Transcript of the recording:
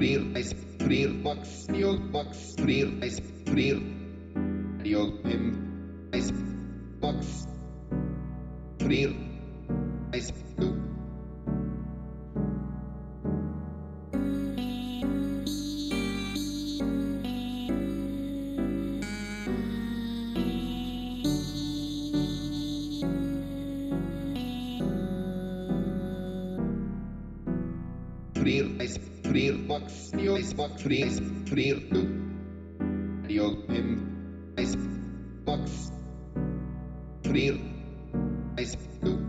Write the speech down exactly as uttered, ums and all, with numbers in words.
frir, ice, frir, box, yo, box, frir, ice, frir, yo, him, ice, box, frir, ice, do. Frir, ice, frir, box, yo, ice, box, frir, ice, frir, do. Yo, him, ice, box, frir, ice, do.